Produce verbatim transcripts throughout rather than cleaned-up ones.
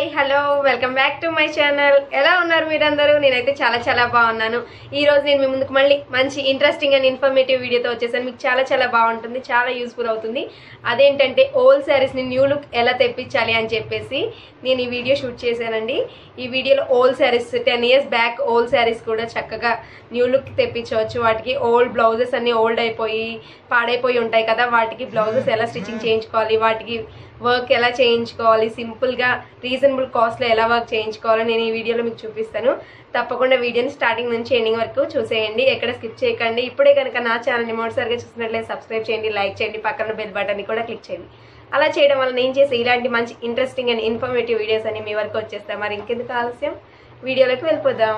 Hi hello welcome back to my channel. ఎలా ఉన్నారు మీరందరూ? నేనైతే చాలా చాలా బాగున్నాను. ఈ రోజు నేను మీ ముందుకు మళ్ళీ మంచి ఇంట్రెస్టింగ్ అండ్ ఇన్ఫర్మేటివ్ వీడియోతో వచ్చేసాను. మీకు చాలా చాలా బాగుంటుంది, చాలా యూస్ఫుల్ అవుతుంది. అదేంటంటే ఓల్డ్ శారీస్ని న్యూ లుక్ ఎలా తెప్పించాలి అని చెప్పేసి నేను ఈ వీడియో షూట్ చేశానండి. ఈ వీడియోలో old saris ten years back old saris కూడా చక్కగా న్యూ లుక్ తెప్పించవచ్చు. వాటికి ఓల్డ్ బ్లౌజెస్ అన్ని ఓల్డ్ అయిపోయి పాడైపోయి ఉంటాయి కదా, వాటికి బ్లౌజెస్ ఎలా స్టిచ్చింగ్ చేయించుకోవాలి, వాటికి వర్క్ ఎలా చేయించుకోవాలి, సింపుల్గా రీజనబుల్ కాస్ట్లో ఎలా వర్క్ చేయించుకోవాలో నేను ఈ వీడియోలో మీకు చూపిస్తాను. తప్పకుండా వీడియోని స్టార్టింగ్ నుంచి ఎండింగ్ వరకు చూసేయండి, ఎక్కడ స్కిప్ చేయకండి. ఇప్పుడే కనుక నా ఛానల్ని మొదటిసారిగా చూసినట్లయితే సబ్స్క్రైబ్ చేయండి, లైక్ చేయండి, పక్కన బెల్ బటన్ని కూడా క్లిక్ చేయండి. అలా చేయడం వల్ల నేను చేసే ఇలాంటి మంచి ఇంట్రెస్టింగ్ అండ్ ఇన్ఫర్మేటివ్ వీడియోస్ అని మీ వరకు వచ్చేస్తాం. మరి ఇంకెందుకు ఆలస్యం, వీడియోలోకి వెళ్ళిపోదాం.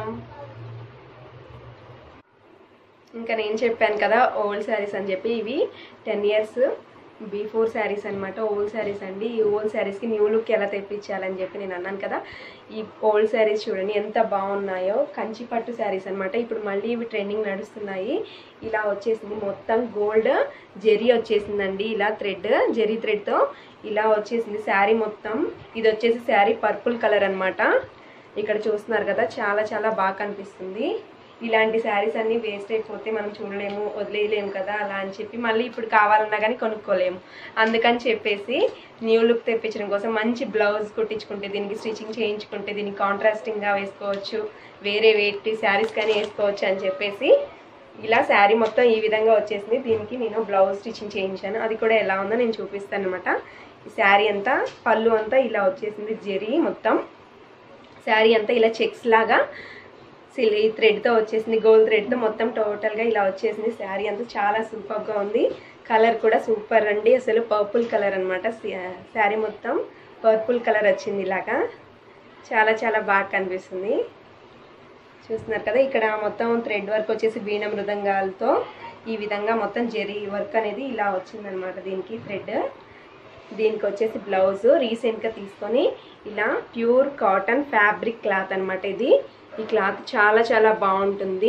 ఇంకా నేను చెప్పాను కదా ఓల్డ్ శారీస్ అని చెప్పి, ఇవి టెన్ ఇయర్స్ బిఫోర్ శారీస్ అనమాట. ఓల్డ్ శారీస్ అండి. ఈ ఓల్డ్ శారీస్కి న్యూ లుక్ ఎలా తెప్పించాలని చెప్పి నేను అన్నాను కదా. ఈ ఓల్డ్ శారీస్ చూడండి ఎంత బాగున్నాయో, కంచి పట్టు శారీస్ అనమాట. ఇప్పుడు మళ్ళీ ఇవి ట్రెండింగ్ నడుస్తున్నాయి. ఇలా వచ్చేసింది మొత్తం గోల్డ్ జెరీ వచ్చేసిందండి. ఇలా థ్రెడ్ జెరీ థ్రెడ్తో ఇలా వచ్చేసింది శారీ మొత్తం. ఇది వచ్చేసి శారీ పర్పుల్ కలర్ అనమాట. ఇక్కడ చూస్తున్నారు కదా, చాలా చాలా బాగా కనిపిస్తుంది. ఇలాంటి శారీస్ అన్నీ వేస్ట్ అయిపోతే మనం చూడలేము, వదిలేయలేము కదా, అలా అని చెప్పి మళ్ళీ ఇప్పుడు కావాలన్నా కానీ కొనుక్కోలేము. అందుకని చెప్పేసి న్యూ లుక్ తెప్పించడం కోసం మంచి బ్లౌజ్ కుట్టించుకుంటే, దీనికి స్టిచ్చింగ్ చేయించుకుంటే దీనికి కాంట్రాస్టింగ్గా వేసుకోవచ్చు, వేరే వేటి శారీస్ కానీ వేసుకోవచ్చు అని చెప్పేసి ఇలా శారీ మొత్తం ఈ విధంగా వచ్చేసింది. దీనికి నేను బ్లౌజ్ స్టిచ్చింగ్ చేయించాను, అది కూడా ఎలా ఉందో నేను చూపిస్తాను అనమాట. ఈ శారీ అంతా పళ్ళు అంతా ఇలా వచ్చేసింది జెరీ మొత్తం. శారీ అంతా ఇలా చెక్స్ లాగా సిలీ థ్రెడ్తో వచ్చేసింది, గోల్డ్ థ్రెడ్తో మొత్తం టోటల్గా ఇలా వచ్చేసింది. శారీ అంతా చాలా సూపర్గా ఉంది. కలర్ కూడా సూపర్ అండి, అసలు పర్పుల్ కలర్ అనమాట. శారీ మొత్తం పర్పుల్ కలర్ వచ్చింది. ఇలాగా చాలా చాలా బాగా కనిపిస్తుంది. చూస్తున్నారు కదా, ఇక్కడ మొత్తం థ్రెడ్ వర్క్ వచ్చేసి వీణ మృదంగాలతో ఈ విధంగా మొత్తం జెరీ వర్క్ అనేది ఇలా వచ్చిందనమాట. దీనికి థ్రెడ్, దీనికి వచ్చేసి బ్లౌజ్ రీసెంట్గా తీసుకొని ఇలా ప్యూర్ కాటన్ ఫ్యాబ్రిక్ క్లాత్ అనమాట. ఇది ఈ క్లాత్ చాలా చాలా బాగుంటుంది.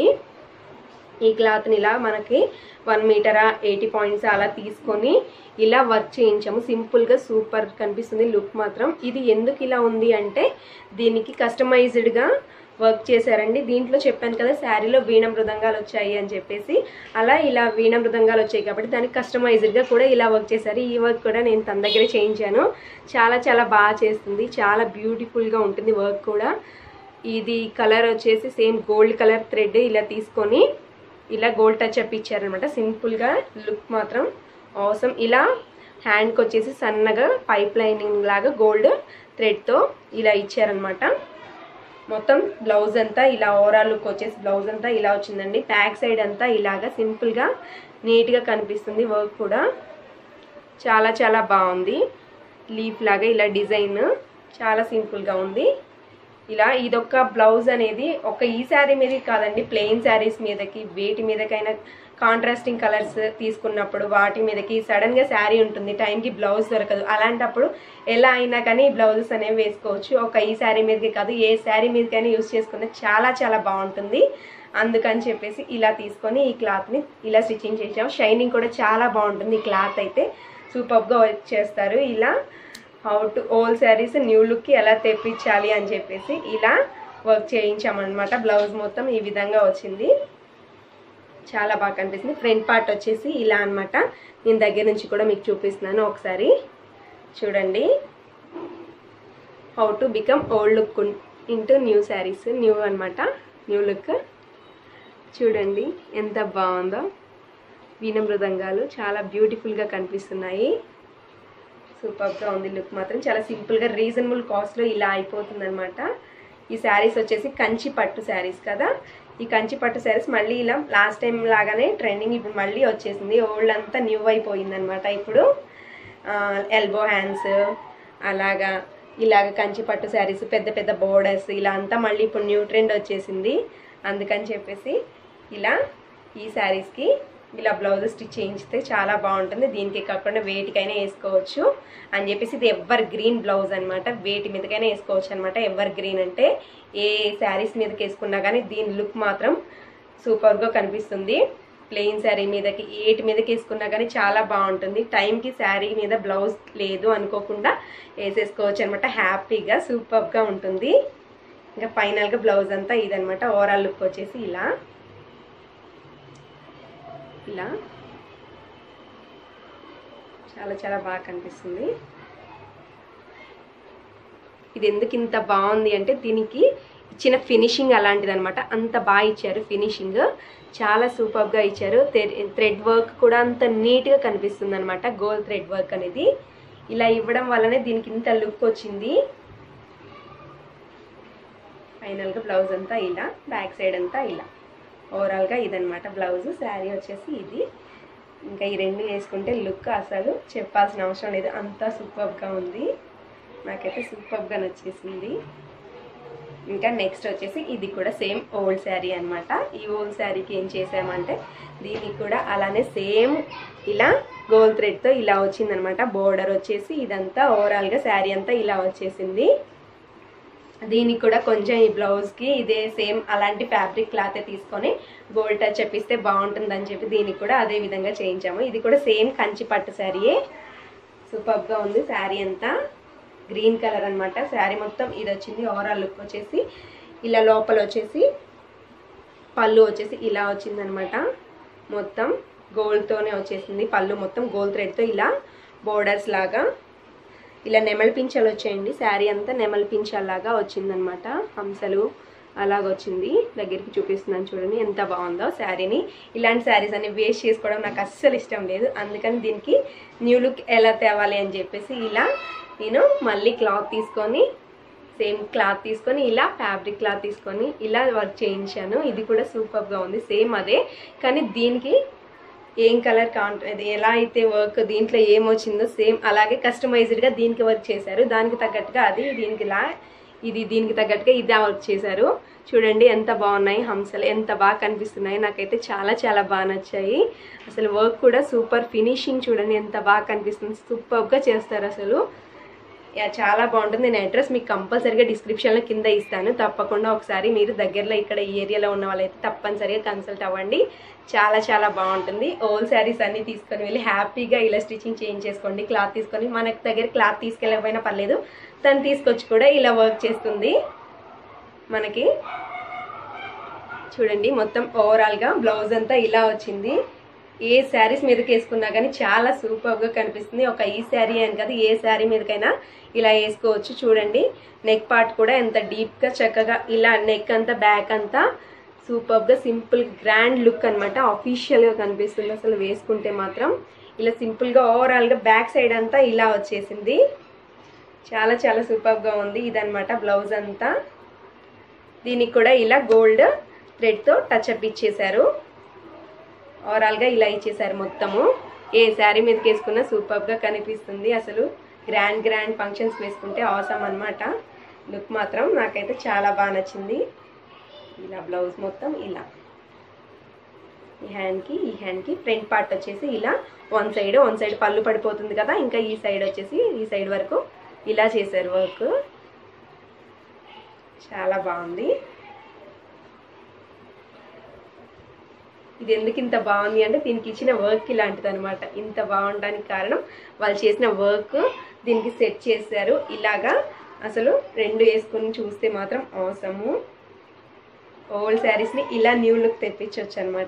ఈ క్లాత్ని ఇలా మనకి వన్ మీటరా ఎయిటీ పాయింట్స్ అలా తీసుకొని ఇలా వర్క్ చేయించాము. సింపుల్గా సూపర్ కనిపిస్తుంది లుక్ మాత్రం. ఇది ఎందుకు ఇలా ఉంది అంటే దీనికి కస్టమైజ్డ్గా వర్క్ చేశారండి. దీంట్లో చెప్పాను కదా శారీలో వీణ మృదంగాలు వచ్చాయి అని చెప్పేసి, అలా ఇలా వీణ మృదంగాలు వచ్చాయి కాబట్టి దానికి కస్టమైజ్డ్గా కూడా ఇలా వర్క్ చేశారు. ఈ వర్క్ కూడా నేను తన దగ్గరే చేయించాను. చాలా చాలా బాగా చేస్తుంది, చాలా బ్యూటిఫుల్గా ఉంటుంది వర్క్ కూడా. ఇది కలర్ వచ్చేసి సేమ్ గోల్డ్ కలర్ థ్రెడ్ ఇలా తీసుకొని ఇలా గోల్డ్ టచ్ అప్ ఇచ్చారనమాట. సింపుల్గా లుక్ మాత్రం అవసరం. ఇలా హ్యాండ్కి వచ్చేసి సన్నగా పైప్ లైనింగ్ లాగా గోల్డ్ థ్రెడ్తో ఇలా ఇచ్చారనమాట. మొత్తం బ్లౌజ్ అంతా ఇలా ఓవరాల్ లుక్ వచ్చేసి బ్లౌజ్ అంతా ఇలా వచ్చిందండి. బ్యాక్ సైడ్ అంతా ఇలాగా సింపుల్గా నీట్గా కనిపిస్తుంది. వర్క్ కూడా చాలా చాలా బాగుంది. లీఫ్ లాగా ఇలా డిజైన్ చాలా సింపుల్గా ఉంది. ఇలా ఇదొక బ్లౌజ్ అనేది ఒక ఈ శారీ మీద కాదండి, ప్లెయిన్ శారీస్ మీదకి వేటి మీదకైనా కాంట్రాస్టింగ్ కలర్స్ తీసుకున్నప్పుడు వాటి మీదకి సడన్గా శారీ ఉంటుంది, టైంకి బ్లౌజ్ దొరకదు. అలాంటప్పుడు ఎలా అయినా కానీ ఈ బ్లౌజెస్ అనేవి వేసుకోవచ్చు. ఒక ఈ శారీ మీదకి కాదు, ఏ శారీ మీదకైనా యూజ్ చేసుకుంటే చాలా చాలా బాగుంటుంది. అందుకని చెప్పేసి ఇలా తీసుకొని ఈ క్లాత్ని ఇలా స్టిచ్చింగ్ చేసాము. షైనింగ్ కూడా చాలా బాగుంటుంది. ఈ క్లాత్ అయితే సూపర్గా వర్క్ చేస్తారు. ఇలా how to old saris new లుక్కి ఎలా తెప్పించాలి అని చెప్పేసి ఇలా వర్క్ చేయించామన్నమాట. బ్లౌజ్ మొత్తం ఈ విధంగా వచ్చింది, చాలా బాగా కనిపిస్తుంది. ఫ్రంట్ పార్ట్ వచ్చేసి ఇలా అనమాట. నేను దగ్గర నుంచి కూడా మీకు చూపిస్తున్నాను, ఒకసారి చూడండి. How to become old look into new saris, new అనమాట, న్యూ లుక్. చూడండి ఎంత బాగుందో. వీణ మృదంగాలు చాలా బ్యూటిఫుల్గా కనిపిస్తున్నాయి. సూపర్గా ఉంది లుక్ మాత్రం. చాలా సింపుల్గా రీజనబుల్ కాస్ట్లో ఇలా అయిపోతుంది అనమాట. ఈ శారీస్ వచ్చేసి కంచి పట్టు శారీస్ కదా. ఈ కంచి పట్టు శారీస్ మళ్ళీ ఇలా లాస్ట్ టైం లాగానే ట్రెండింగ్ ఇప్పుడు మళ్ళీ వచ్చేసింది. ఓల్డ్ అంతా న్యూ అయిపోయింది అనమాట. ఇప్పుడు ఎల్బో హ్యాండ్స్ అలాగా ఇలాగ కంచి పట్టు శారీస్ పెద్ద పెద్ద బోర్డర్స్ ఇలా అంతా మళ్ళీ ఇప్పుడు న్యూ ట్రెండ్ వచ్చేసింది. అందుకని చెప్పేసి ఇలా ఈ శారీస్కి ఇలా బ్లౌజ్ స్టిచ్ చేయించితే చాలా బాగుంటుంది. దీనికి కాకుండా వేటికైనా వేసుకోవచ్చు అని చెప్పేసి ఇది ఎవర్ గ్రీన్ బ్లౌజ్ అనమాట. వేటి మీదకైనా వేసుకోవచ్చు అనమాట. ఎవర్ గ్రీన్ అంటే ఏ శారీస్ మీదకి వేసుకున్నా కానీ దీని లుక్ మాత్రం సూపర్గా కనిపిస్తుంది. ప్లెయిన్ శారీ మీదకి ఏటి మీదకి వేసుకున్నా కానీ చాలా బాగుంటుంది. టైంకి శారీ మీద బ్లౌజ్ లేదు అనుకోకుండా వేసేసుకోవచ్చు అనమాట. హ్యాపీగా సూపర్గా ఉంటుంది. ఇంకా ఫైనల్గా బ్లౌజ్ అంతా ఇదనమాట. ఓవరాల్ లుక్ వచ్చేసి ఇలా ఇలా చాలా చాలా బాగా కనిపిస్తుంది. ఇది ఎందుకు ఇంత బాగుంది అంటే దీనికి ఇచ్చిన ఫినిషింగ్ అలాంటిది అనమాట. అంత బాగా ఇచ్చారు ఫినిషింగ్, చాలా సూపర్గా ఇచ్చారు. థ్రెడ్ వర్క్ కూడా అంత నీట్గా కనిపిస్తుంది అనమాట. గోల్డ్ థ్రెడ్ వర్క్ అనేది ఇలా ఇవ్వడం వల్లనే దీనికి ఇంత లుక్ వచ్చింది. ఫైనల్గా బ్లౌజ్ అంతా ఇలా, బ్యాక్ సైడ్ అంతా ఇలా, ఓవరాల్గా ఇదనమాట బ్లౌజ్. శారీ వచ్చేసి ఇది. ఇంకా ఈ రెండు వేసుకుంటే లుక్ అసలు చెప్పాల్సిన అవసరం లేదు, అంతా సూపర్గా ఉంది. నాకైతే సూపర్గా నచ్చేసింది. ఇంకా నెక్స్ట్ వచ్చేసి ఇది కూడా సేమ్ ఓల్డ్ శారీ అనమాట. ఈ ఓల్డ్ శారీకి ఏం చేసామంటే దీనికి కూడా అలానే సేమ్ ఇలా గోల్డ్ థ్రెడ్తో ఇలా వచ్చిందనమాట. బోర్డర్ వచ్చేసి ఇదంతా ఓవరాల్గా శారీ అంతా ఇలా వచ్చేసింది. దీనికి కూడా కొంచెం ఈ బ్లౌజ్కి ఇదే సేమ్ అలాంటి ఫ్యాబ్రిక్ క్లాత్ తీసుకొని గోల్డ్ టచ్ చెప్పిస్తే బాగుంటుందని చెప్పి దీనికి కూడా అదే విధంగా చేయించాము. ఇది కూడా సేమ్ కంచి పట్టు శారీయే. సూపర్గా ఉంది శారీ అంతా. గ్రీన్ కలర్ అనమాట శారీ మొత్తం ఇది వచ్చింది. ఓవరాల్ లుక్ వచ్చేసి ఇలా, లోపల వచ్చేసి పళ్ళు వచ్చేసి ఇలా వచ్చిందనమాట. మొత్తం గోల్డ్తోనే వచ్చేసింది పళ్ళు, మొత్తం గోల్డ్ థ్రెడ్తో ఇలా బోర్డర్స్ లాగా ఇలా నెమలి పింఛలు వచ్చాయండి. శారీ అంతా నెమలి పింఛల్లాగా వచ్చిందనమాట. హంసలు అలాగొచ్చింది. దగ్గరికి చూపిస్తున్నాను చూడండి ఎంత బాగుందో శారీని. ఇలాంటి శారీస్ అన్ని వేస్ట్ చేసుకోవడం నాకు అస్సలు ఇష్టం లేదు. అందుకని దీనికి న్యూ లుక్ ఎలా తేవాలి అని చెప్పేసి ఇలా నేను మళ్ళీ క్లాత్ తీసుకొని సేమ్ క్లాత్ తీసుకొని ఇలా ఫ్యాబ్రిక్ క్లాత్ తీసుకొని ఇలా వర్క్ చేయించాను. ఇది కూడా సూపర్గా ఉంది. సేమ్ అదే, కానీ దీనికి ఏం కలర్ కాంట్రా ఎలా అయితే వర్క్ దీంట్లో ఏమొచ్చిందో సేమ్ అలాగే కస్టమైజ్డ్గా దీనికి వర్క్ చేశారు. దానికి తగ్గట్టుగా అది దీనికి ఇలా, ఇది దీనికి తగ్గట్టుగా ఇదే వర్క్ చేశారు. చూడండి ఎంత బాగున్నాయి హంసలు, ఎంత బాగా కనిపిస్తున్నాయి. నాకైతే చాలా చాలా బాగా నచ్చాయి. అసలు వర్క్ కూడా సూపర్ ఫినిషింగ్ చూడండి ఎంత బాగా కనిపిస్తుంది. సూపర్గా చేస్తారు అసలు. చాలా బాగుంటుంది. నేను అడ్రస్ మీకు కంపల్సరీగా డిస్క్రిప్షన్లో కింద ఇస్తాను. తప్పకుండా ఒకసారి మీరు దగ్గరలో ఇక్కడ ఈ ఏరియాలో ఉన్న వాళ్ళైతే తప్పనిసరిగా కన్సల్ట్ అవ్వండి. చాలా చాలా బాగుంటుంది. ఓల్డ్ శారీస్ అన్నీ తీసుకొని వెళ్ళి హ్యాపీగా ఇలా స్టిచ్చింగ్ చేంజ్ చేసుకోండి. క్లాత్ తీసుకొని, మనకు దగ్గర క్లాత్ తీసుకెళ్ళకపోయినా పర్లేదు, తను తీసుకొచ్చి కూడా ఇలా వర్క్ చేస్తుంది మనకి. చూడండి మొత్తం ఓవరాల్గా బ్లౌజ్ అంతా ఇలా వచ్చింది. ఏ శారీస్ మీదకి వేసుకున్నా కానీ చాలా సూపర్గా కనిపిస్తుంది. ఒక ఈ శారీ అని కాదు, ఏ శారీ మీదకైనా ఇలా వేసుకోవచ్చు. చూడండి నెక్ పార్ట్ కూడా ఎంత డీప్గా చక్కగా ఇలా నెక్ అంతా బ్యాక్ అంతా సూపర్గా సింపుల్ గ్రాండ్ లుక్ అనమాట. ఆఫీషియల్గా కనిపిస్తుంది అసలు వేసుకుంటే మాత్రం. ఇలా సింపుల్గా ఓవరాల్గా బ్యాక్ సైడ్ అంతా ఇలా వచ్చేసింది. చాలా చాలా సూపర్గా ఉంది. ఇదనమాట బ్లౌజ్ అంతా. దీనికి కూడా ఇలా గోల్డ్ థ్రెడ్తో టచ్ అప్ ఇచ్చేసారు. ఓవరాల్గా ఇలా ఇచ్చేసారు మొత్తము. ఏ శారీ మీదకి వేసుకున్నా సూపర్గా కనిపిస్తుంది. అసలు గ్రాండ్ గ్రాండ్ ఫంక్షన్స్ వేసుకుంటే అవసరం అనమాట. లుక్ మాత్రం నాకైతే చాలా బాగా నచ్చింది. ఇలా బ్లౌజ్ మొత్తం ఇలా, ఈ హ్యాండ్కి ఈ హ్యాండ్కి ఫ్రంట్ పార్ట్ వచ్చేసి ఇలా వన్ సైడ్ వన్ సైడ్ పళ్ళు పడిపోతుంది కదా, ఇంకా ఈ సైడ్ వచ్చేసి ఈ సైడ్ వరకు ఇలా చేశారు వర్క్. చాలా బాగుంది. ఇది ఎందుకు ఇంత బాగుంది అంటే దీనికి ఇచ్చిన వర్క్ ఇలాంటిది అనమాట. ఇంత బాగుండడానికి కారణం వాళ్ళు చేసిన వర్క్ దీనికి సెట్ చేశారు. ఇలాగా అసలు రెండు వేసుకుని చూస్తే మాత్రం అవసరము. ఓల్డ్ శారీస్ని ఇలా న్యూ లుక్ తెప్పించవచ్చు అనమాట.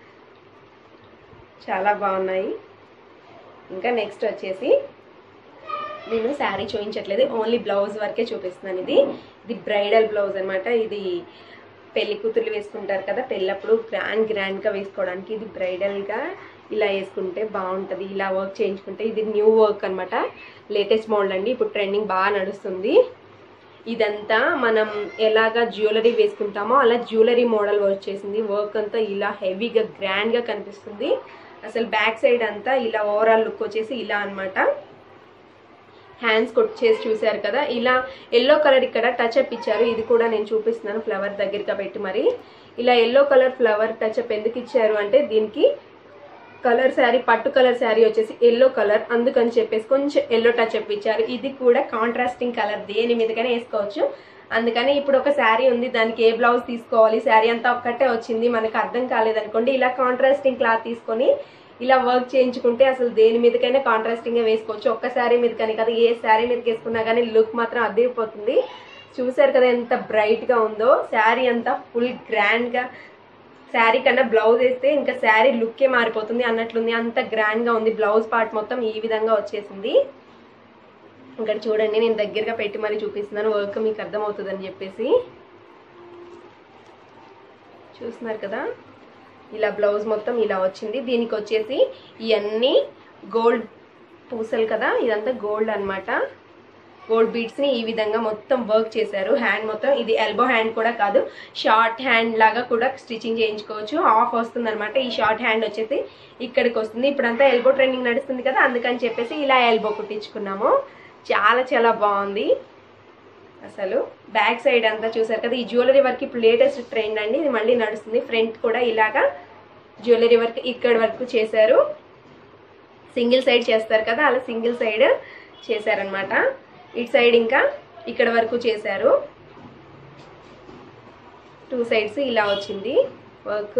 చాలా బాగున్నాయి. ఇంకా నెక్స్ట్ వచ్చేసి నేను శారీ చూపించట్లేదు, ఓన్లీ బ్లౌజ్ వరకే చూపిస్తున్నాను. ఇది ఇది బ్రైడల్ బ్లౌజ్ అనమాట. ఇది పెళ్లి కూతుర్లు వేసుకుంటారు కదా పెళ్ళప్పుడు గ్రాండ్ గ్రాండ్గా వేసుకోవడానికి. ఇది బ్రైడల్గా ఇలా వేసుకుంటే బాగుంటుంది. ఇలా వర్క్ చేయించుకుంటే ఇది న్యూ వర్క్ అనమాట. లేటెస్ట్ మోడల్ అండి, ఇప్పుడు ట్రెండింగ్ బాగా నడుస్తుంది. ఇదంతా మనం ఎలాగా జ్యువెలరీ వేసుకుంటామో అలా జ్యువెలరీ మోడల్ వర్క్ చేసింది. వర్క్ అంతా ఇలా హెవీగా గ్రాండ్గా కనిపిస్తుంది. అసలు బ్యాక్ సైడ్ అంతా ఇలా ఓవరాల్ లుక్ వచ్చేసి ఇలా అనమాట. హ్యాండ్స్ కొట్ చేసి చూసారు కదా, ఇలా ఎల్లో కలర్ ఇక్కడ టచ్ అప్ ఇచ్చారు. ఇది కూడా నేను చూపిస్తున్నాను ఫ్లవర్ దగ్గరగా పెట్టి. మరి ఇలా yellow colour flower touch up ఎందుకు ఇచ్చారు అంటే దీనికి కలర్ శారీ, పట్టు కలర్ శారీ వచ్చేసి ఎల్లో కలర్, అందుకని చెప్పేసి కొంచెం ఎల్లో టచ్ అప్ ఇచ్చారు. ఇది కూడా కాంట్రాస్టింగ్ కలర్, దేని మీదకైనా వేసుకోవచ్చు. అందుకని ఇప్పుడు ఒక శారీ ఉంది, దానికి ఏ బ్లౌజ్ తీసుకోవాలి, శారీ అంతా ఒక్కటే వచ్చింది, మనకు అర్థం కాలేదనుకోండి, ఇలా కాంట్రాస్టింగ్ క్లాత్ తీసుకొని ఇలా వర్క్ చేయించుకుంటే అసలు దేని మీదకైనా కాంట్రాస్టింగ్గా వేసుకోవచ్చు. ఒక్క శారీ మీదకని కదా, ఏ శారీ మీదకి వేసుకున్నా కానీ లుక్ మాత్రం అదిరిపోతుంది. చూసారు కదా ఎంత బ్రైట్గా ఉందో. శారీ అంతా ఫుల్ గ్రాండ్గా, శారీ కన్నా బ్లౌజ్ వేస్తే ఇంకా శారీ లుక్కే మారిపోతుంది అన్నట్లుంది, అంత గ్రాండ్గా ఉంది. బ్లౌజ్ పార్ట్ మొత్తం ఈ విధంగా వచ్చేసింది. ఇక్కడ చూడండి, నేను దగ్గరగా పెట్టి మరీ చూపిస్తున్నాను, వర్క్ మీకు అర్థమవుతుందని చెప్పేసి. చూస్తున్నారు కదా, ఇలా బ్లౌజ్ మొత్తం ఇలా వచ్చింది. దీనికి వచ్చేసి ఇవన్నీ గోల్డ్ పూసలు కదా, ఇదంతా గోల్డ్ అనమాట. గోల్డ్ బీడ్స్ని ఈ విధంగా మొత్తం వర్క్ చేశారు. హ్యాండ్ మొత్తం ఇది ఎల్బో హ్యాండ్ కూడా కాదు, షార్ట్ హ్యాండ్ లాగా కూడా స్టిచ్చింగ్ చేయించుకోవచ్చు. హాఫ్ వస్తుంది అనమాట. ఈ షార్ట్ హ్యాండ్ వచ్చేసి ఇక్కడికి వస్తుంది. ఇప్పుడంతా ఎల్బో ట్రెండింగ్ నడుస్తుంది కదా, అందుకని చెప్పేసి ఇలా ఎల్బో కుట్టించుకున్నాము. చాలా చాలా బాగుంది అసలు. బ్యాక్ సైడ్ అంతా చూసారు కదా, ఈ జ్యువెలరీ వర్క్ ఇప్పుడు లేటెస్ట్ ట్రెండ్ అండి, ఇది మళ్ళీ నడుస్తుంది. ఫ్రంట్ కూడా ఇలాగా జ్యువెలరీ వర్క్ ఇక్కడ వరకు చేశారు. సింగిల్ సైడ్ చేస్తారు కదా, అలా సింగిల్ సైడ్ చేశారనమాట. ఇటు సైడ్ ఇంకా ఇక్కడ వరకు చేశారు. టూ సైడ్స్ ఇలా వచ్చింది వర్క్,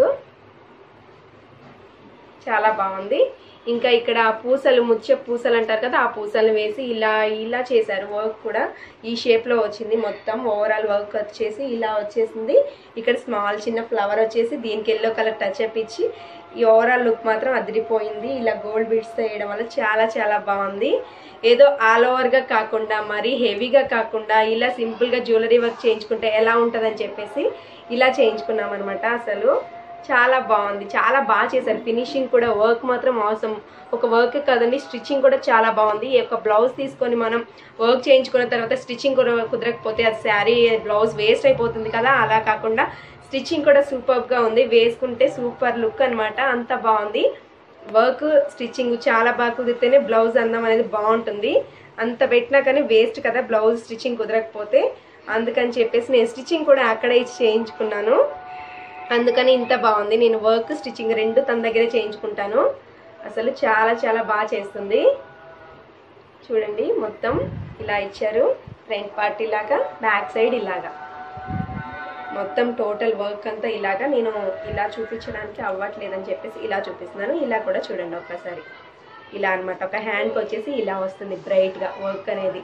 చాలా బాగుంది. ఇంకా ఇక్కడ పూసలు, ముచ్చ పూసలు అంటారు కదా, ఆ పూసలను వేసి ఇలా ఇలా చేశారు. వర్క్ కూడా ఈ షేప్లో వచ్చింది. మొత్తం ఓవరాల్ వర్క్ వచ్చేసి ఇలా వచ్చేసింది. ఇక్కడ స్మాల్ చిన్న ఫ్లవర్ వచ్చేసి దీనికి ఎల్లో కలర్ టచ్ అప్ ఇచ్చి ఈ ఓవరాల్ లుక్ మాత్రం అదిరిపోయింది. ఇలా గోల్డ్ బీడ్స్తో వేయడం వల్ల చాలా చాలా బాగుంది. ఏదో ఆల్ ఓవర్గా కాకుండా, మరీ హెవీగా కాకుండా, ఇలా సింపుల్గా జ్యువెలరీ వర్క్ చేయించుకుంటే ఎలా ఉంటుందని చెప్పేసి ఇలా చేయించుకున్నాం అనమాట. అసలు చాలా బాగుంది, చాలా బాగా చేశారు. ఫినిషింగ్ కూడా, వర్క్ మాత్రం అవసరం. ఒక వర్క్ కదండి, స్టిచ్చింగ్ కూడా చాలా బాగుంది. ఈ యొక్క బ్లౌజ్ తీసుకొని మనం వర్క్ చేయించుకున్న తర్వాత స్టిచ్చింగ్ కూడా కుదరకపోతే అది శారీ బ్లౌజ్ వేస్ట్ అయిపోతుంది కదా, అలా కాకుండా స్టిచ్చింగ్ కూడా సూపర్గా ఉంది. వేసుకుంటే సూపర్ లుక్ అనమాట, అంత బాగుంది. వర్క్ స్టిచ్చింగ్ చాలా బాగా కుదిరితేనే బ్లౌజ్ అందం అనేది బాగుంటుంది. అంత పెట్టినా కానీ వేస్ట్ కదా బ్లౌజ్ స్టిచ్చింగ్ కుదరకపోతే. అందుకని చెప్పేసి నేను స్టిచ్చింగ్ కూడా అక్కడే చేయించుకున్నాను. అందుకని ఇంత బాగుంది. నేను వర్క్ స్టిచ్చింగ్ రెండు తన దగ్గరే చేయించుకుంటాను. అసలు చాలా చాలా బాగా చేస్తుంది. చూడండి, మొత్తం ఇలా ఇచ్చారు. ఫ్రంట్ పార్ట్ ఇలాగా, బ్యాక్ సైడ్ ఇలాగా, మొత్తం టోటల్ వర్క్ అంతా ఇలాగా. నేను ఇలా చూపించడానికి అవ్వట్లేదని చెప్పేసి ఇలా చూపిస్తున్నాను. ఇలా కూడా చూడండి ఒక్కసారి, ఇలా అనమాట. ఒక హ్యాండ్కి వచ్చేసి ఇలా వస్తుంది బ్రైట్గా వర్క్ అనేది.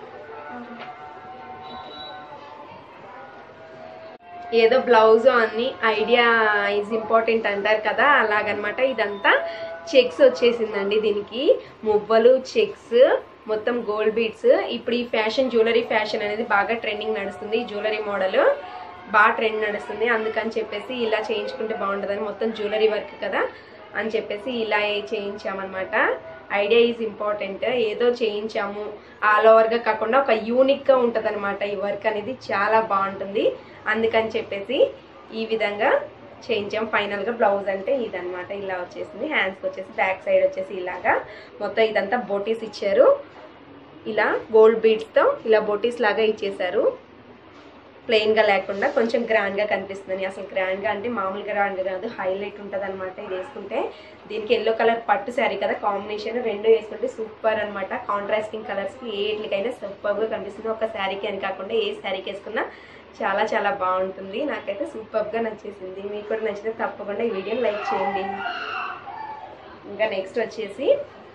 ఏదో బ్లౌజ్ అన్ని ఐడియా ఈజ్ ఇంపార్టెంట్ అంటారు కదా, అలాగనమాట. ఇదంతా చెక్స్ వచ్చేసిందండి. దీనికి మువ్వలు, చెక్స్, మొత్తం గోల్డ్ బీడ్స్. ఇప్పుడు ఈ ఫ్యాషన్ జ్యువెలరీ ఫ్యాషన్ అనేది బాగా ట్రెండింగ్ నడుస్తుంది. ఈ జ్యువెలరీ మోడల్ బాగా ట్రెండ్ నడుస్తుంది. అందుకని చెప్పేసి ఇలా చేయించుకుంటే బాగుంటుందని, మొత్తం జ్యువెలరీ వర్క్ కదా అని చెప్పేసి ఇలా చేయించామన్నమాట. Idea is important. ఏదో చేయించాము ఆల్ ఓవర్గా కాకుండా ఒక యూనిక్గా ఉంటుంది అనమాట. ఈ వర్క్ అనేది చాలా బాగుంటుంది. అందుకని చెప్పేసి ఈ విధంగా చేయించాం. ఫైనల్గా బ్లౌజ్ అంటే ఇదనమాట, ఇలా వచ్చేసింది. హ్యాండ్స్కి వచ్చేసి బ్యాక్ సైడ్ వచ్చేసి ఇలాగా మొత్తం ఇదంతా బోటీస్ ఇచ్చారు. ఇలా గోల్డ్ బీడ్స్తో ఇలా బోటీస్ లాగా ఇచ్చేసారు. ప్లెయిన్గా లేకుండా కొంచెం గ్రాండ్గా కనిపిస్తుంది. అసలు గ్రాండ్గా అంటే మామూలుగా గ్రాండ్గా కాదు, హైలైట్ ఉంటుంది అనమాట ఇది వేసుకుంటే. దీనికి ఎల్లో కలర్ పట్టు శారీ కదా కాంబినేషన్, రెండు వేసుకుంటే సూపర్ అనమాట. కాంట్రాస్టింగ్ కలర్స్కి ఏట్లకైనా సూపర్గా కనిపిస్తుంది. ఒక శారీకి అని కాకుండా ఏ శారీకి వేసుకున్నా చాలా చాలా బాగుంటుంది. నాకైతే సూపర్గా నచ్చేసింది. మీకు కూడా నచ్చితే తప్పకుండా ఈ వీడియోని లైక్ చేయండి. ఇంకా నెక్స్ట్ వచ్చేసి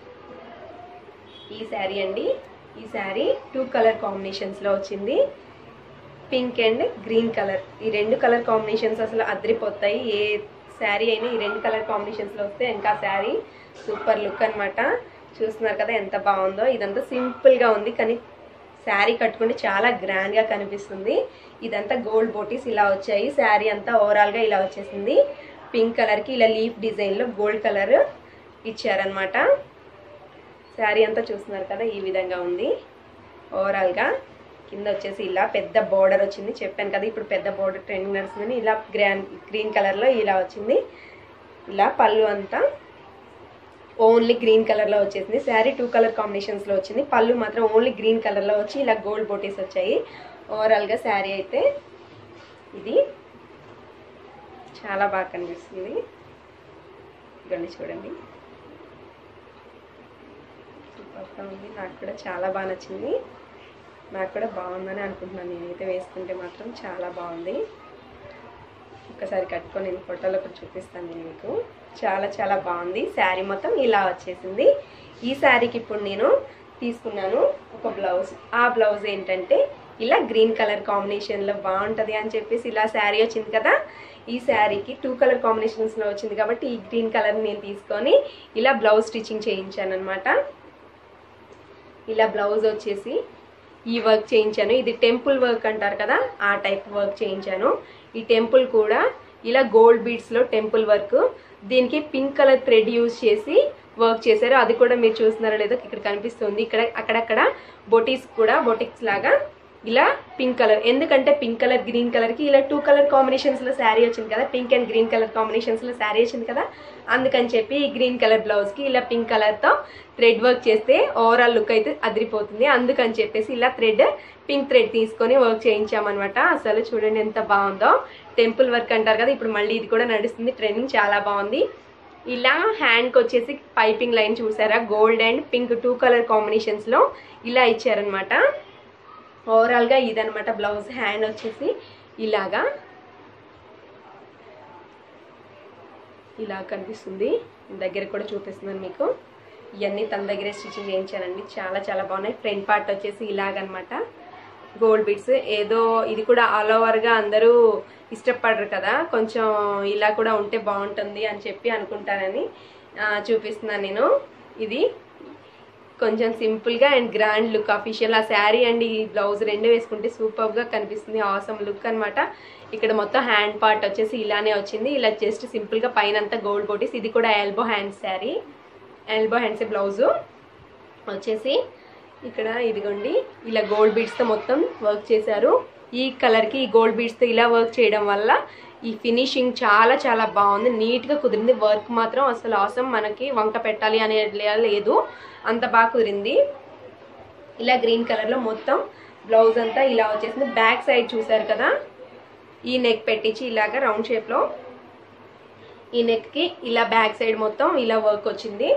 ఈ శారీ అండి. ఈ శారీ టూ కలర్ కాంబినేషన్స్లో వచ్చింది. Pink and green colour. ఈ రెండు కలర్ కాంబినేషన్స్ అసలు అదిరిపోతాయి. ఏ శారీ అయినా ఈ రెండు కలర్ కాంబినేషన్స్లో వస్తే ఇంకా శారీ సూపర్ లుక్ అనమాట. చూస్తున్నారు కదా ఎంత బాగుందో. ఇదంతా సింపుల్గా ఉంది కానీ శారీ కట్టుకుంటే చాలా గ్రాండ్గా కనిపిస్తుంది. ఇదంతా గోల్డ్ బోటీస్ ఇలా వచ్చాయి. శారీ అంతా ఓవరాల్గా ఇలా వచ్చేసింది. పింక్ కలర్కి ఇలా లీఫ్ డిజైన్లో గోల్డ్ కలర్ ఇచ్చారనమాట. శారీ అంతా చూస్తున్నారు కదా ఈ విధంగా ఉంది ఓవరాల్గా. కింద వచ్చేసి ఇలా పెద్ద బోర్డర్ వచ్చింది. చెప్పాను కదా ఇప్పుడు పెద్ద బోర్డర్ ట్రెండింగ్ నడుస్తుందని. ఇలా గ్రాండ్ గ్రీన్ కలర్లో ఇలా వచ్చింది. ఇలా పళ్ళు అంతా ఓన్లీ గ్రీన్ కలర్లో వచ్చేసింది. శారీ టూ కలర్ కాంబినేషన్స్లో వచ్చింది. పళ్ళు మాత్రం ఓన్లీ గ్రీన్ కలర్లో వచ్చి ఇలా గోల్డ్ బోటీస్ వచ్చాయి. ఓవరాల్గా శారీ అయితే ఇది చాలా బాగా కనిపిస్తుంది. ఇవన్నీ చూడండి సూపర్గా ఉంది. నాకు కూడా చాలా బాగా నచ్చింది. నాకు కూడా బాగుందని అనుకుంటున్నాను. నేనైతే వేసుకుంటే మాత్రం చాలా బాగుంది. ఒకసారి కట్టుకొని నేను ఫోటోలో కూడా చూపిస్తాను నేను మీకు. చాలా చాలా బాగుంది. శారీ మొత్తం ఇలా వచ్చేసింది. ఈ శారీకి ఇప్పుడు నేను తీసుకున్నాను ఒక బ్లౌజ్. ఆ బ్లౌజ్ ఏంటంటే ఇలా గ్రీన్ కలర్ కాంబినేషన్లో బాగుంటుంది అని చెప్పేసి ఇలా శారీ వచ్చింది కదా. ఈ శారీకి టూ కలర్ కాంబినేషన్స్లో వచ్చింది కాబట్టి ఈ గ్రీన్ కలర్ నేను తీసుకొని ఇలా బ్లౌజ్ స్టిచ్చింగ్ చేయించాను అనమాట. ఇలా బ్లౌజ్ వచ్చేసి ఈ వర్క్ చేయించాను. ఇది టెంపుల్ వర్క్ అంటారు కదా, ఆ టైప్ వర్క్ చేయించాను. ఈ టెంపుల్ కూడా ఇలా గోల్డ్ బీడ్స్లో టెంపుల్ వర్క్. దీనికి పింక్ కలర్ థ్రెడ్ యూజ్ చేసి వర్క్ చేశారు. అది కూడా మీరు చూస్తున్నారో లేదో ఇక్కడ కనిపిస్తుంది. ఇక్కడ అక్కడక్కడ బొటీస్ కూడా బొటిక్స్ లాగా ఇలా పింక్ కలర్. ఎందుకంటే పింక్ కలర్ గ్రీన్ కలర్కి ఇలా టూ కలర్ కాంబినేషన్స్లో శారీ వచ్చింది కదా, పింక్ అండ్ గ్రీన్ కలర్ కాంబినేషన్స్లో శారీ వచ్చింది కదా, అందుకని చెప్పి ఈ గ్రీన్ కలర్ బ్లౌజ్కి ఇలా పింక్ కలర్తో థ్రెడ్ వర్క్ చేస్తే ఓవరాల్ లుక్ అయితే అదిరిపోతుంది. అందుకని చెప్పేసి ఇలా థ్రెడ్ పింక్ థ్రెడ్ తీసుకొని వర్క్ చేయించామన్నమాట. అసలు చూడండి ఎంత బాగుందో. టెంపుల్ వర్క్ అంటారు కదా, ఇప్పుడు మళ్ళీ ఇది కూడా నడుస్తుంది, ట్రెండింగ్, చాలా బాగుంది. ఇలా హ్యాండ్కి వచ్చేసి పైపింగ్ లైన్ చూసారా, gold and pink two colour కాంబినేషన్స్లో ఇలా ఇచ్చారనమాట. ఓవరాల్గా ఇదనమాట బ్లౌజ్. హ్యాండ్ వచ్చేసి ఇలాగా ఇలా కనిపిస్తుంది. దగ్గర కూడా చూపిస్తున్నాను మీకు. ఇవన్నీ తన దగ్గరే స్టిచ్చింగ్ చేయించానండి. చాలా చాలా బాగున్నాయి. ఫ్రంట్ పార్ట్ వచ్చేసి ఇలాగనమాట, గోల్డ్ బీడ్స్. ఏదో ఇది కూడా ఆల్ ఓవర్గా అందరూ ఇష్టపడరు కదా, కొంచెం ఇలా కూడా ఉంటే బాగుంటుంది అని చెప్పి అనుకుంటానని చూపిస్తున్నాను నేను. ఇది కొంచెం సింపుల్గా అండ్ గ్రాండ్ లుక్, అఫీషియల్. ఆ శారీ అండ్ ఈ బ్లౌజ్ రెండు వేసుకుంటే సూపర్గా కనిపిస్తుంది. ఆసమ్ లుక్ అనమాట. ఇక్కడ మొత్తం హ్యాండ్ పార్ట్ వచ్చేసి ఇలానే వచ్చింది. ఇలా జస్ట్ సింపుల్గా పైన అంతా గోల్డ్ బోటీస్. ఇది కూడా elbow hand sari, elbow hands blouse వచ్చేసి ఇక్కడ ఇదిగోండి ఇలా గోల్డ్ బీడ్స్తో మొత్తం వర్క్ చేశారు. ఈ కలర్కి ఈ గోల్డ్ బీడ్స్తో ఇలా వర్క్ చేయడం వల్ల ఈ ఫినిషింగ్ చాలా చాలా బాగుంది, నీట్గా కుదిరింది. వర్క్ మాత్రం అసలు ఆసమ్, మనకి వంక పెట్టాలి అనే లేదు, అంత బాగా కుదిరింది. ఇలా గ్రీన్ కలర్లో మొత్తం బ్లౌజ్ అంతా ఇలా వచ్చేసింది. బ్యాక్ సైడ్ చూసారు కదా, ఈ నెక్ పెట్టించి ఇలాగా రౌండ్ షేప్లో ఈ నెక్కి ఇలా బ్యాక్ సైడ్ మొత్తం ఇలా వర్క్ వచ్చింది.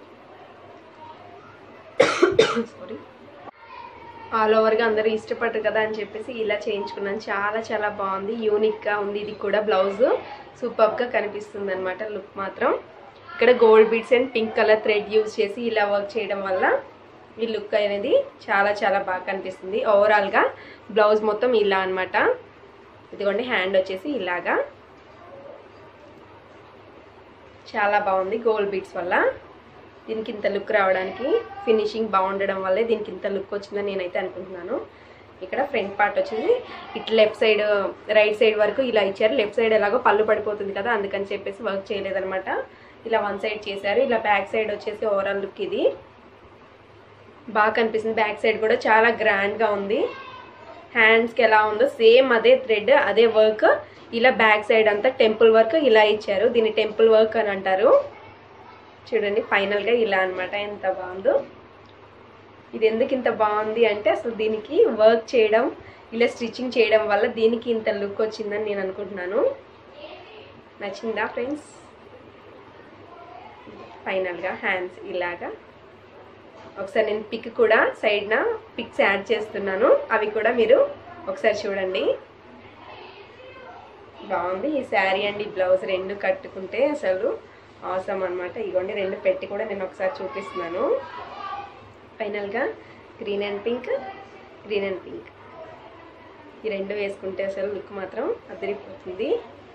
సారీ, ఆల్ ఓవర్గా అందరూ ఇష్టపడరు కదా అని చెప్పేసి ఇలా చేయించుకున్నాను. చాలా చాలా బాగుంది, యూనిక్గా ఉంది. ఇది కూడా బ్లౌజ్ సూపర్గా కనిపిస్తుంది అనమాట లుక్ మాత్రం. ఇక్కడ gold beads and pink colour thread use చేసి ఇలా వర్క్ చేయడం వల్ల ఈ లుక్ అనేది చాలా చాలా బాగా కనిపిస్తుంది. ఓవరాల్గా బ్లౌజ్ మొత్తం ఇలా అనమాట. ఇదిగోండి హ్యాండ్ వచ్చేసి ఇలాగా చాలా బాగుంది. గోల్డ్ బీడ్స్ వల్ల దీనికి ఇంత లుక్ రావడానికి, ఫినిషింగ్ బాగుండడం వల్లే దీనికి ఇంత లుక్ వచ్చిందని నేనైతే అనుకుంటున్నాను. ఇక్కడ ఫ్రంట్ పార్ట్ వచ్చేసి ఇట్లా లెఫ్ట్ సైడ్ రైట్ సైడ్ వరకు ఇలా ఇచ్చారు. లెఫ్ట్ సైడ్ ఎలాగో పళ్ళు పడిపోతుంది కదా, అందుకని చెప్పేసి వర్క్ చేయలేదన్నమాట. ఇలా వన్ సైడ్ చేశారు. ఇలా బ్యాక్ సైడ్ వచ్చేసి ఓవరాల్ లుక్ ఇది బాగా కనిపిస్తుంది. బ్యాక్ సైడ్ కూడా చాలా గ్రాండ్గా ఉంది. హ్యాండ్స్కి ఎలా ఉందో సేమ్ అదే థ్రెడ్ అదే వర్క్. ఇలా బ్యాక్ సైడ్ అంతా టెంపుల్ వర్క్ ఇలా ఇచ్చారు. దీన్ని టెంపుల్ వర్క్ అని అంటారు. చూడండి ఫైనల్గా ఇలా అనమాట, ఎంత బాగుందో. ఇది ఎందుకు ఇంత బాగుంది అంటే అసలు దీనికి వర్క్ చేయడం, ఇలా స్టిచ్చింగ్ చేయడం వల్ల దీనికి ఇంత లుక్ వచ్చిందని నేను అనుకుంటున్నాను. నచ్చిందా ఫ్రెండ్స్? ఫైనల్గా హ్యాండ్స్ ఇలాగా. ఒకసారి నేను పిక్ కూడా సైడ్న పిక్స్ యాడ్ చేస్తున్నాను, అవి కూడా మీరు ఒకసారి చూడండి. బాగుంది ఈ శారీ అండ్ ఈ బ్లౌజ్ రెండు కట్టుకుంటే అసలు ఆసమ్ అనమాట. ఇగోండి రెండు పెట్టి కూడా నేను ఒకసారి చూపిస్తున్నాను. ఫైనల్గా green and pink, green and pink ఈ రెండు వేసుకుంటే అసలు లుక్ మాత్రం అదిరిపోతుంది.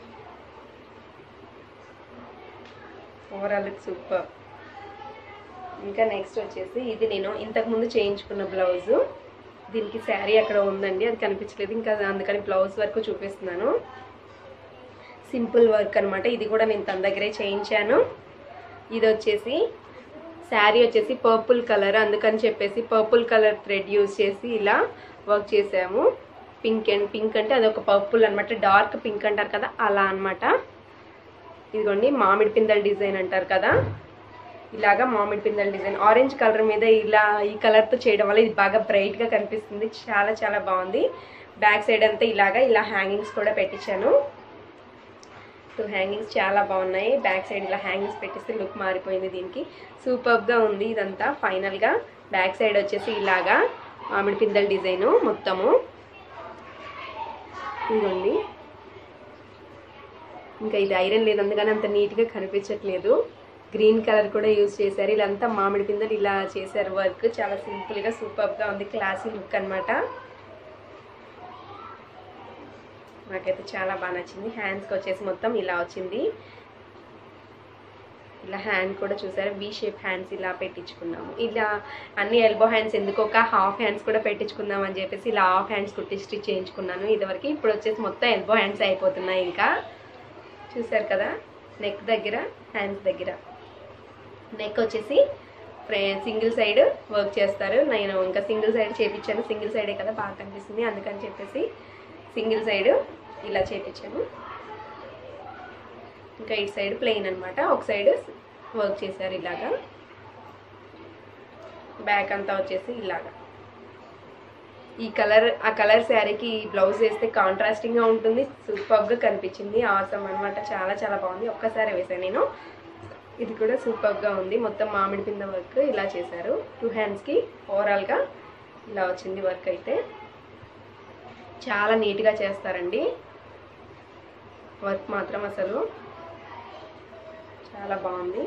Overall look super. ఇంకా నెక్స్ట్ వచ్చేసి ఇది నేను ఇంతకుముందు చేయించుకున్న బ్లౌజు. దీనికి శారీ అక్కడ ఉందండి, అది కనిపించలేదు, ఇంకా అందుకని బ్లౌజ్ వరకు చూపిస్తున్నాను. సింపుల్ వర్క్ అనమాట. ఇది కూడా నేను తన దగ్గరే చేయించాను. ఇది వచ్చేసి శారీ వచ్చేసి పర్పుల్ కలర్, అందుకని చెప్పేసి పర్పుల్ కలర్ థ్రెడ్ యూజ్ చేసి ఇలా వర్క్ చేసాము. పింక్ అండ్ పింక్ అంటే అదొక పర్పుల్ అనమాట, డార్క్ పింక్ అంటారు కదా అలా అనమాట. ఇదిగోండి మామిడి పిందెల డిజైన్ అంటారు కదా, ఇలాగా మామిడి పిందెల డిజైన్ ఆరెంజ్ కలర్ మీద ఇలా ఈ కలర్తో చేయడం వల్ల ఇది బాగా బ్రైట్గా కనిపిస్తుంది. చాలా చాలా బాగుంది. బ్యాక్ సైడ్ అంతా ఇలాగా ఇలా హ్యాంగింగ్స్ కూడా పెట్టించాను. టూ హ్యాంగింగ్స్ చాలా బాగున్నాయి. బ్యాక్ సైడ్ ఇలా హ్యాంగింగ్స్ పెట్టిస్తే లుక్ మారిపోయింది. దీనికి సూపర్గా ఉంది ఇదంతా. ఫైనల్గా బ్యాక్ సైడ్ వచ్చేసి ఇలాగా మామిడి పిందెల డిజైన్ మొత్తము ఇదండి. ఇంకా ఇది ఐరన్ లేదు అందుకని అంత నీట్గా కనిపించట్లేదు. గ్రీన్ కలర్ కూడా యూజ్ చేశారు. ఇలాంతా మామిడి పిందెలు ఇలా చేశారు వర్క్. చాలా సింపుల్గా సూపర్గా ఉంది. క్లాసీ లుక్ అనమాట. నాకైతే చాలా బాగా నచ్చింది. హ్యాండ్స్కి వచ్చేసి మొత్తం ఇలా వచ్చింది. ఇలా హ్యాండ్ కూడా చూసారా వి షేప్ హ్యాండ్స్ ఇలా పెట్టించుకున్నాము. ఇలా అన్ని ఎల్బో హ్యాండ్స్ ఎందుకు ఒక హాఫ్ హ్యాండ్స్ కూడా పెట్టించుకుందాం అని చెప్పేసి ఇలా హాఫ్ హ్యాండ్స్ కుట్టి స్టిచ్ చేయించుకున్నాను ఇదివరకు. ఇప్పుడు వచ్చేసి మొత్తం ఎల్బో హ్యాండ్స్ అయిపోతున్నాయి. ఇంకా చూసారు కదా నెక్ దగ్గర హ్యాండ్స్ దగ్గర నెక్ వచ్చేసి సింగిల్ సైడ్ వర్క్ చేస్తారు. నేను ఇంకా సింగిల్ సైడ్ చేయించాను. సింగిల్ సైడే కదా బాగా కనిపిస్తుంది అందుకని చెప్పేసి సింగిల్ సైడ్ ఇలా చేయించాను. ఇంకా ఇటు సైడ్ ప్లెయిన్ అనమాట. ఒక సైడ్ వర్క్ చేశారు ఇలాగా. బ్యాక్ అంతా వచ్చేసి ఇలాగా. ఈ కలర్ ఆ కలర్ శారీకి బ్లౌజ్ వేస్తే కాంట్రాస్టింగ్గా ఉంటుంది. సూపర్గా కనిపించింది. ఆసమ్ అనమాట. చాలా చాలా బాగుంది. ఒక్కసారి వేసాను నేను. ఇది కూడా సూపర్గా ఉంది. మొత్తం మామిడి పింద వర్క్ ఇలా చేశారు. టూ హ్యాండ్స్కి ఓవరాల్గా ఇలా వచ్చింది వర్క్. అయితే చాలా నీట్గా చేస్తారండి వర్క్ మాత్రం. అసలు చాలా బాగుంది.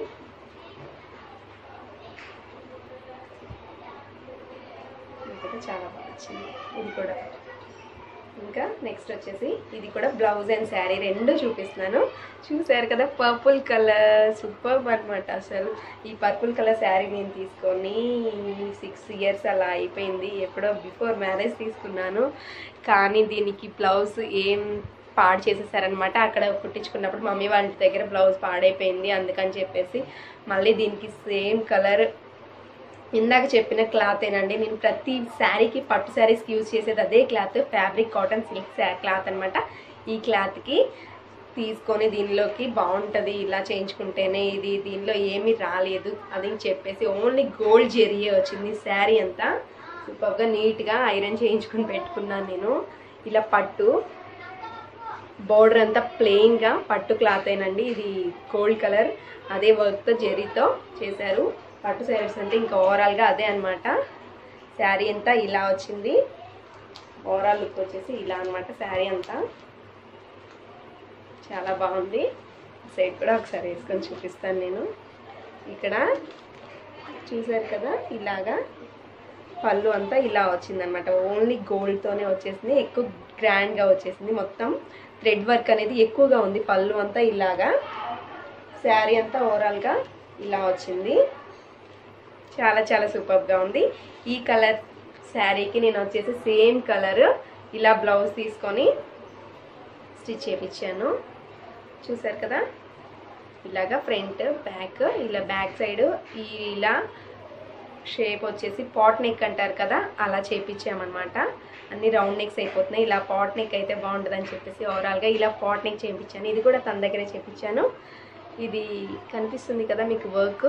నాకైతే చాలా బాగా నచ్చింది ఇది కూడా. ఇంకా నెక్స్ట్ వచ్చేసి ఇది కూడా బ్లౌజ్ అండ్ శారీ రెండు చూపిస్తున్నాను. చూసారు కదా పర్పుల్ కలర్ సూపర్ అనమాట. అసలు ఈ పర్పుల్ కలర్ శారీ నేను తీసుకొని సిక్స్ ఇయర్స్ అలా అయిపోయింది. ఎప్పుడో బిఫోర్ మ్యారేజ్ తీసుకున్నాను. కానీ దీనికి బ్లౌజ్ ఏం పాడు చేసేసారనమాట. అక్కడ కుట్టించుకున్నప్పుడు మమ్మీ వాళ్ళ దగ్గర బ్లౌజ్ పాడైపోయింది. అందుకని చెప్పేసి మళ్ళీ దీనికి సేమ్ కలర్ ఇందాక చెప్పిన క్లాత్ ఏనండి. నేను ప్రతి శారీకి పట్టు శారీస్కి యూజ్ చేసేది అదే cloth. Fabric cotton silk cloth అనమాట. ఈ క్లాత్కి తీసుకొని దీనిలోకి బాగుంటుంది ఇలా చేయించుకుంటేనే. ఇది దీనిలో ఏమీ రాలేదు అది చెప్పేసి ఓన్లీ గోల్డ్ జెరీయే వచ్చింది శారీ అంతా. సూపర్గా నీట్గా ఐరన్ చేయించుకుని పెట్టుకున్నాను నేను. ఇలా పట్టు బోర్డర్ అంతా ప్లెయిన్గా పట్టు క్లాత్ ఏనండి. ఇది గోల్డ్ కలర్ అదే వర్క్తో జెరీతో చేశారు. పట్టు శారీస్ అంటే ఇంకా ఓవరాల్గా అదే అనమాట. శారీ అంతా ఇలా వచ్చింది. ఓవరాల్ లుక్ వచ్చేసి ఇలా అనమాట శారీ అంతా. చాలా బాగుంది. సైడ్ కూడా ఒకసారి వేసుకొని చూపిస్తాను నేను. ఇక్కడ చూసారు కదా ఇలాగా పళ్ళు అంతా ఇలా వచ్చిందనమాట. ఓన్లీ గోల్డ్తోనే వచ్చేసింది. ఎక్కువ గ్రాండ్గా వచ్చేసింది. మొత్తం థ్రెడ్ వర్క్ అనేది ఎక్కువగా ఉంది. పళ్ళు అంతా ఇలాగా. శారీ అంతా ఓవరాల్గా ఇలా వచ్చింది. చాలా చాలా సూపర్గా ఉంది. ఈ కలర్ శారీకి నేను వచ్చేసి సేమ్ కలర్ ఇలా బ్లౌజ్ తీసుకొని స్టిచ్ చేయించాను. చూసారు కదా ఇలాగా ఫ్రంట్ బ్యాక్ ఇలా బ్యాక్ సైడ్ ఇలా షేప్ వచ్చేసి పాట్ నెక్ అంటారు కదా అలా చేయించామన్నమాట. అన్ని రౌండ్ నెక్స్ అయిపోతున్నాయి. ఇలా పాట్ నెక్ అయితే బాగుంటుందని చెప్పేసి ఓవరాల్గా ఇలా పాట్ నెక్ చేయించాను. ఇది కూడా తన దగ్గరే చేయించాను. ఇది కనిపిస్తుంది కదా మీకు వర్క్.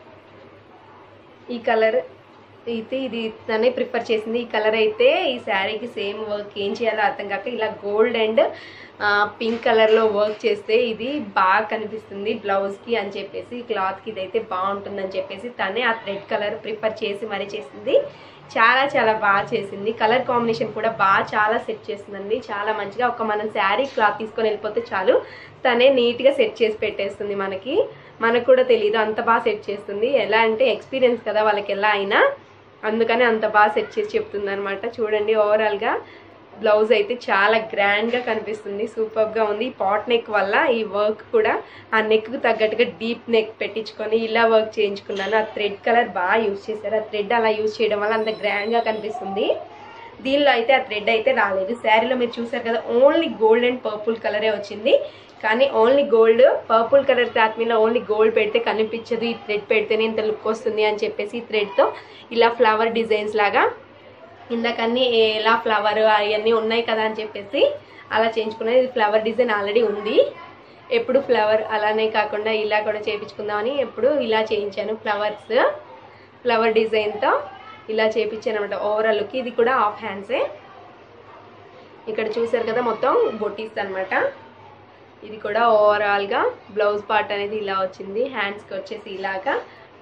ఈ కలర్ అయితే ఇది తనే ప్రిఫర్ చేసింది. ఈ కలర్ అయితే ఈ శారీకి సేమ్ వర్క్ ఏం చేయాలో అర్థం కాక ఇలా గోల్డ్ అండ్ పింక్ కలర్లో వర్క్ చేస్తే ఇది బాగా కనిపిస్తుంది బ్లౌజ్కి అని చెప్పేసి క్లాత్కి ఇదైతే బాగుంటుందని చెప్పేసి తనే ఆ రెడ్ కలర్ ప్రిఫర్ చేసి మరీ చేసింది. చాలా చాలా బాగా చేసింది. కలర్ కాంబినేషన్ కూడా బాగా చాలా సెట్ చేస్తుందండి. చాలా మంచిగా ఒక మనం శారీ క్లాత్ తీసుకొని వెళ్ళిపోతే చాలు తనే నీట్గా సెట్ చేసి పెట్టేస్తుంది. మనకి మనకు కూడా తెలియదు అంత బాగా సెట్ చేస్తుంది. ఎలా అంటే ఎక్స్పీరియన్స్ కదా వాళ్ళకి ఎలా అయినా, అందుకని అంత బాగా సెట్ చేసి చెప్తుంది అనమాట. చూడండి ఓవరాల్గా బ్లౌజ్ అయితే చాలా గ్రాండ్గా కనిపిస్తుంది. సూపర్గా ఉంది. పాట్ నెక్ వల్ల ఈ వర్క్ కూడా ఆ నెక్కు తగ్గట్టుగా డీప్ నెక్ పెట్టించుకొని ఇలా వర్క్ చేయించుకున్నాను. ఆ థ్రెడ్ కలర్ బాగా యూజ్ చేశారు. ఆ థ్రెడ్ అలా యూజ్ చేయడం వల్ల అంత గ్రాండ్గా కనిపిస్తుంది. దీనిలో అయితే ఆ థ్రెడ్ అయితే రాలేదు. శారీలో మీరు చూసారు కదా ఓన్లీ గోల్డ్ అండ్ పర్పుల్ కలరే వచ్చింది. కానీ only gold purple colour cloth మీద ఓన్లీ గోల్డ్ పెడితే కనిపించదు. ఈ థ్రెడ్ పెడితేనే ఇంత లుక్ వస్తుంది అని చెప్పేసి ఈ థ్రెడ్తో ఇలా ఫ్లవర్ డిజైన్స్ లాగా ఇందాకన్నీ ఎలా ఫ్లవర్ అవన్నీ ఉన్నాయి కదా అని చెప్పేసి అలా చేయించుకున్నది. ఇది ఫ్లవర్ డిజైన్ ఆల్రెడీ ఉంది. ఎప్పుడు ఫ్లవర్ అలానే కాకుండా ఇలా కూడా చేయించుకుందామని ఎప్పుడు ఇలా చేయించాను. ఫ్లవర్స్ ఫ్లవర్ డిజైన్తో ఇలా చేయించాను అనమాట. ఓవరాల్ లుక్ ఇది కూడా హాఫ్ హ్యాండ్సే. ఇక్కడ చూసారు కదా మొత్తం బొటీస్ అనమాట. ఇది కూడా ఓవరాల్గా బ్లౌజ్ పార్ట్ అనేది ఇలా వచ్చింది. హ్యాండ్స్కి వచ్చేసి ఇలాగా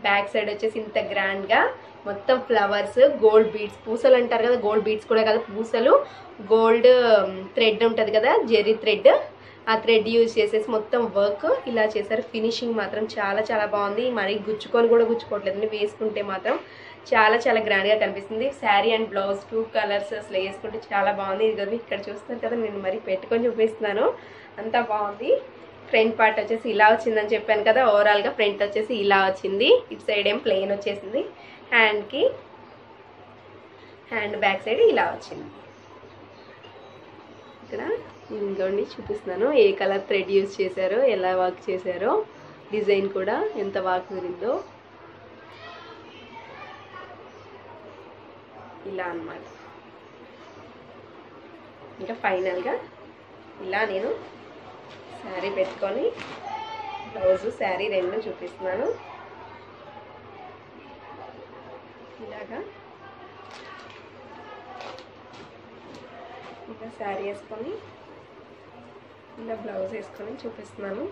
బ్యాక్ సైడ్ వచ్చేసి ఇంత గ్రాండ్గా మొత్తం ఫ్లవర్స్, గోల్డ్ బీడ్స్, పూసలు అంటారు కదా, గోల్డ్ బీడ్స్ కూడా కదా పూసలు, గోల్డ్ థ్రెడ్ ఉంటుంది కదా జెరీ థ్రెడ్, ఆ థ్రెడ్ యూజ్ చేసేసి మొత్తం వర్క్ ఇలా చేశారు. ఫినిషింగ్ మాత్రం చాలా చాలా బాగుంది. మరి గుచ్చుకొని కూడా గుచ్చుకోవట్లేదు, వేసుకుంటే మాత్రం చాలా చాలా గ్రాండ్గా కనిపిస్తుంది. Sari and blouse two colours అసలు వేసుకుంటే చాలా బాగుంది. ఇది ఇక్కడ చూస్తున్నారు కదా, నేను మరి పెట్టుకొని చూపిస్తున్నాను, అంతా బాగుంది. ఫ్రంట్ పార్ట్ వచ్చేసి ఇలా వచ్చిందని చెప్పాను కదా, ఓవరాల్గా ఫ్రంట్ వచ్చేసి ఇలా వచ్చింది, ఇటు సైడ్ ఏం ప్లెయిన్ వచ్చేసింది. హ్యాండ్కి హ్యాండ్ బ్యాక్ సైడ్ ఇలా వచ్చింది. ఇక్కడ ఇంకోండి చూపిస్తున్నాను ఏ కలర్ థ్రెడ్ యూజ్ చేశారో, ఎలా వర్క్ చేశారో, డిజైన్ కూడా ఎంత వర్క్ కుదిరిందో ఇలా అన్నమాట. ఇంకా ఫైనల్గా ఇలా నేను శారీ పెట్టుకొని బ్లౌజు శారీ రెండు చూపిస్తున్నాను. ఇలాగా ఇంకా శారీ వేసుకొని ఇలా బ్లౌజ్ వేసుకొని చూపిస్తున్నాను.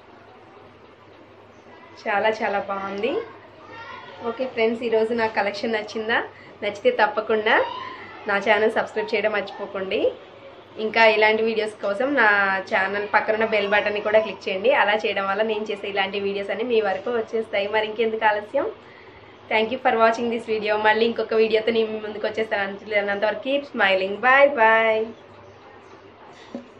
చాలా చాలా బాగుంది. ఓకే ఫ్రెండ్స్, ఈరోజు నా కలెక్షన్ నచ్చిందా? నచ్చితే తప్పకుండా నా ఛానల్ సబ్స్క్రైబ్ చేయడం మర్చిపోకండి. ఇంకా ఇలాంటి వీడియోస్ కోసం నా ఛానల్ పక్కన బెల్ బటన్ని కూడా క్లిక్ చేయండి. అలా చేయడం వల్ల నేను చేసే ఇలాంటి వీడియోస్ అన్ని మీ వరకు వచ్చేస్తాయి. మరి ఇంకెందుకు ఆలస్యం? Thank you for watching this video. మళ్ళీ ఇంకొక వీడియోతో నేను ముందుకు వచ్చేస్తాను. అంతవరకు కీప్ స్మైలింగ్. Bye bye.